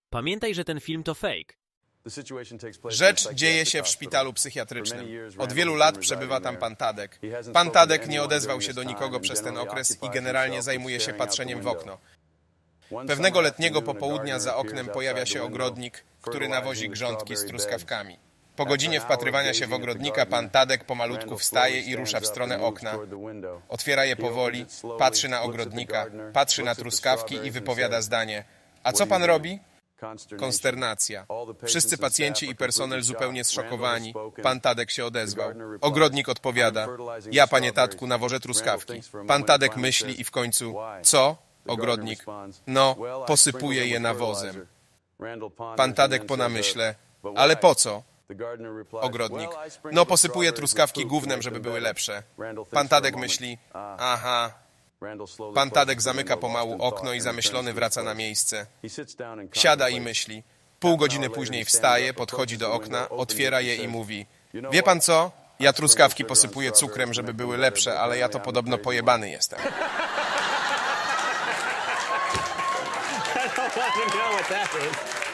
Pamiętaj, że ten film to fake. Rzecz dzieje się w szpitalu psychiatrycznym. Od wielu lat przebywa tam pan Tadek. Pan Tadek nie odezwał się do nikogo przez ten okres i generalnie zajmuje się patrzeniem w okno. Pewnego letniego popołudnia za oknem pojawia się ogrodnik, który nawozi grządki z truskawkami. Po godzinie wpatrywania się w ogrodnika pan Tadek pomalutku wstaje i rusza w stronę okna. Otwiera je powoli, patrzy na ogrodnika, patrzy na truskawki i wypowiada zdanie: a co pan robi? Konsternacja. Wszyscy pacjenci i personel zupełnie zszokowani. Pan Tadek się odezwał. Ogrodnik odpowiada: ja, panie Tadku, nawożę truskawki. Pan Tadek myśli i w końcu: co? Ogrodnik: no, posypuję je nawozem. Pan Tadek po namyśle: ale po co? Ogrodnik: no, posypuję truskawki gównem, żeby były lepsze. Pan Tadek myśli: aha. Pan Tadek zamyka pomału okno i zamyślony wraca na miejsce. Siada i myśli. Pół godziny później wstaje, podchodzi do okna, otwiera je i mówi: wie pan co? Ja truskawki posypuję cukrem, żeby były lepsze, ale ja to podobno pojebany jestem. I don't want to know what that is.